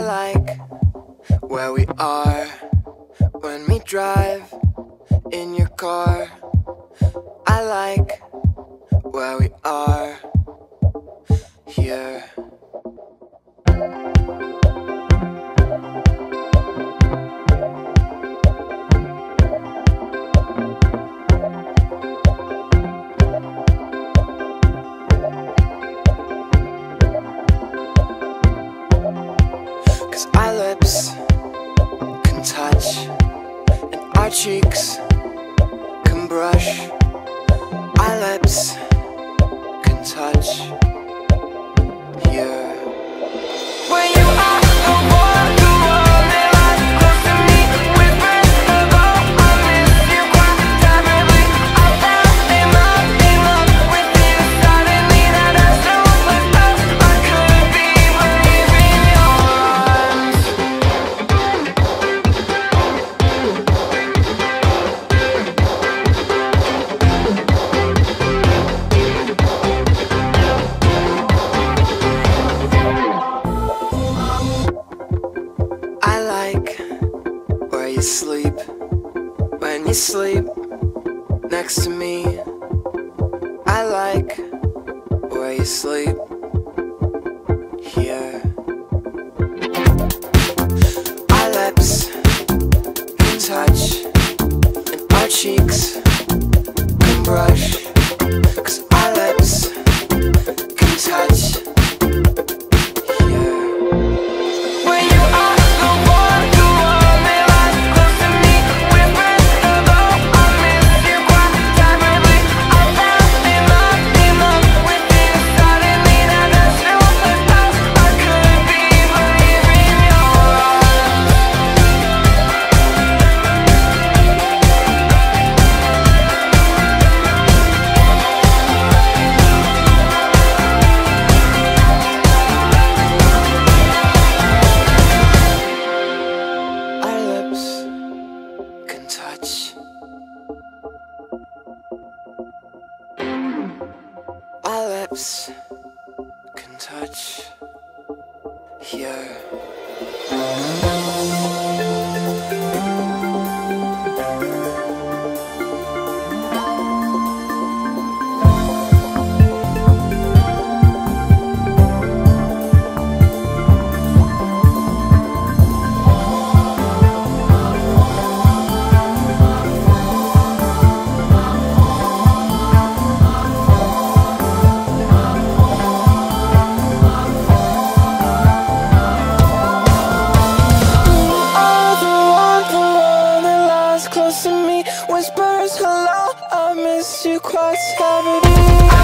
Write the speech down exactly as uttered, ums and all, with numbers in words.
like where we are when we drive in your car. I like where we are here. Cause our lips can touch and our cheeks can brush. Our lips can touch here. When you are the one, the one that lies close to me, whispers hello, I miss you quite terribly. I fell in love, in love with you suddenly. That as soon as I could be waving your arms. I like where you sleep when you sleep next to me. I like where you sleep here. Our lips can touch and our cheeks can brush. Cause our lips can touch here. When you are the one, the one that lies close to me, whispers hello, I miss you quite terribly. I fell in love, in love with you suddenly. That as soon as I could be waving your arms. Our lips can touch. Our lips can touch here. Close to me, whispers hello, I miss you quite heavily.